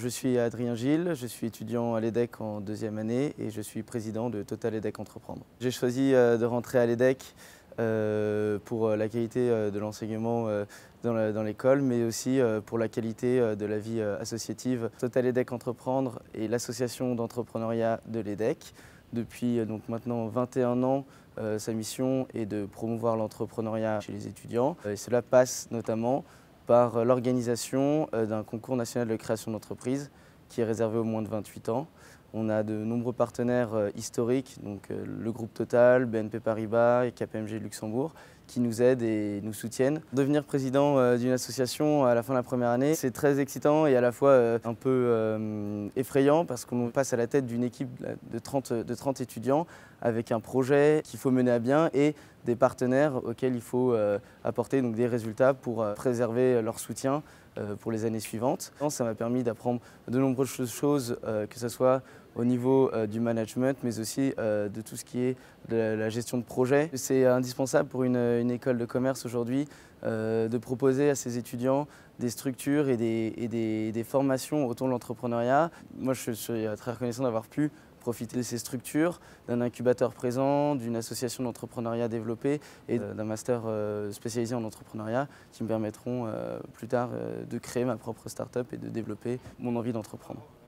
Je suis Adrien Gilles, je suis étudiant à l'EDEC en deuxième année et je suis président de Total EDEC Entreprendre. J'ai choisi de rentrer à l'EDEC pour la qualité de l'enseignement dans l'école, mais aussi pour la qualité de la vie associative. Total EDEC Entreprendre est l'association d'entrepreneuriat de l'EDEC. Depuis donc maintenant 21 ans, sa mission est de promouvoir l'entrepreneuriat chez les étudiants. Et cela passe notamment par l'organisation d'un concours national de création d'entreprise qui est réservé aux moins de 28 ans. On a de nombreux partenaires historiques, donc le groupe Total, BNP Paribas et KPMG Luxembourg, qui nous aident et nous soutiennent. Devenir président d'une association à la fin de la première année, c'est très excitant et à la fois un peu effrayant parce qu'on passe à la tête d'une équipe de 30 étudiants avec un projet qu'il faut mener à bien et des partenaires auxquels il faut apporter donc, des résultats pour préserver leur soutien pour les années suivantes. Ça m'a permis d'apprendre de nombreuses choses, que ce soit au niveau du management, mais aussi de tout ce qui est de la gestion de projet. C'est indispensable pour une école de commerce aujourd'hui de proposer à ses étudiants des structures et des formations autour de l'entrepreneuriat. Moi, je suis très reconnaissant d'avoir pu profiter de ces structures, d'un incubateur présent, d'une association d'entrepreneuriat développée et d'un master spécialisé en entrepreneuriat qui me permettront plus tard de créer ma propre start-up et de développer mon envie d'entreprendre.